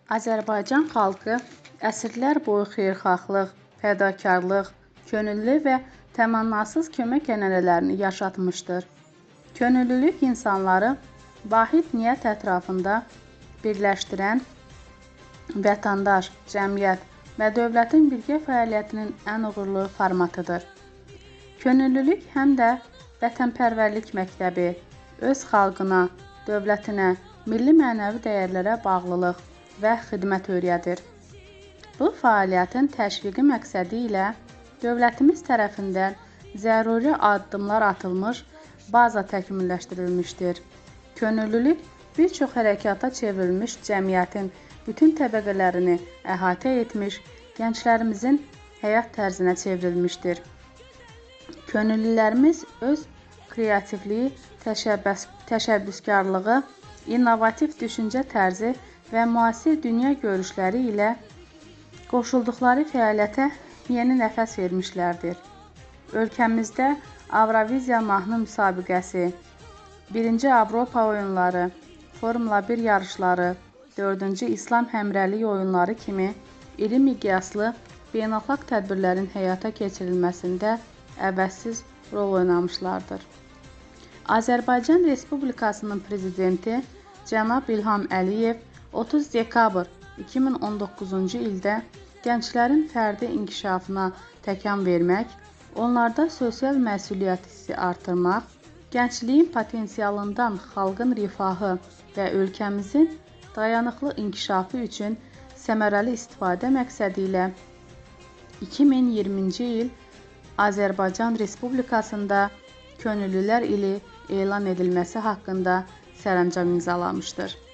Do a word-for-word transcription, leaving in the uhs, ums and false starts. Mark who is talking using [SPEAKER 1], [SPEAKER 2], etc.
[SPEAKER 1] Azərbaycan xalqı əsrlər boyu xeyirxahlıq, fədakarlıq, könüllü və təmənnasız kömək ənənələrini yaşatmışdır. Könüllülük insanları vahid niyyət ətrafında birləşdirən vətəndaş, cəmiyyət və dövlətin birgə fəaliyyətinin ən uğurlu formatıdır. Könüllülük həm də vətənpərvərlik məktəbi, öz xalqına, dövlətinə, milli mənəvi dəyərlərə bağlılıq və xidmət öyrədir. Bu fəaliyyətin təşviqi məqsədi ilə dövlətimiz tərəfindən zəruri addımlar atılmış, baza təkmilləşdirilmişdir. Könüllülük bir çox hərəkata çevrilmiş cəmiyyətin bütün təbəqələrini əhatə etmiş, gənclərimizin həyat tərzinə çevrilmişdir. Könüllülərimiz öz kreativliyi, təşəbbüs, təşəbbüskarlığı, innovativ düşüncə tərzi və müasir dünya görüşləri ilə qoşulduqları fəaliyyətə yeni nəfəs vermişlərdir. Ölkəmizdə Avroviziya mahnı müsabiqəsi, birinci Avropa oyunları, Formula bir yarışları, dördüncü İslam həmrəylik oyunları kimi iri miqyaslı beynəlxalq tədbirlərin həyata keçirilməsində əvəzsiz rol oynamışlardır. Azərbaycan Respublikasının Prezidenti cənab İlham Əliyev otuz dekabr iki min on doqquzuncu ildə gənclərin fərdi inkişafına təkan vermək, onlarda sosial məsuliyyət hissi artırmaq, gəncliyin potensialından xalqın rifahı və ölkəmizin dayanıqlı inkişafı üçün səmərəli istifadə məqsədi ilə iki min iyirminci il Azərbaycan Respublikasında Könüllülər ili elan edilməsi haqqında sərəncam imzalamışdır.